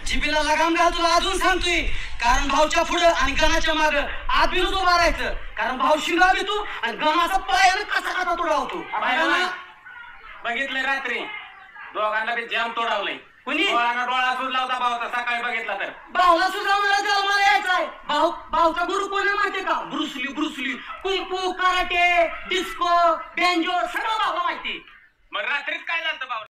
जिबीला लगाम घाल तुला अजून सांगतोय कारण भाऊच्या पुढं आणि गणाच्या माग आबिलच उभा राहायचं कारण भाऊ शिंगा घेतो आणि गणाचा पायानं कसा कसा तोडावतो बघितलंय रात्री दोघांना बी जाम तोडावलंय कुणी डोळा सुजला होता भावाचा सकाळी बघितला तर भाऊला सुद्धा मला जन्माला यायचा आहे भाऊचा गुरु कोण माहितीये का Bruce Lee kung fu karate disco banjo सगळं भाऊला माहिती मग रात्रीच काय झालं भाऊ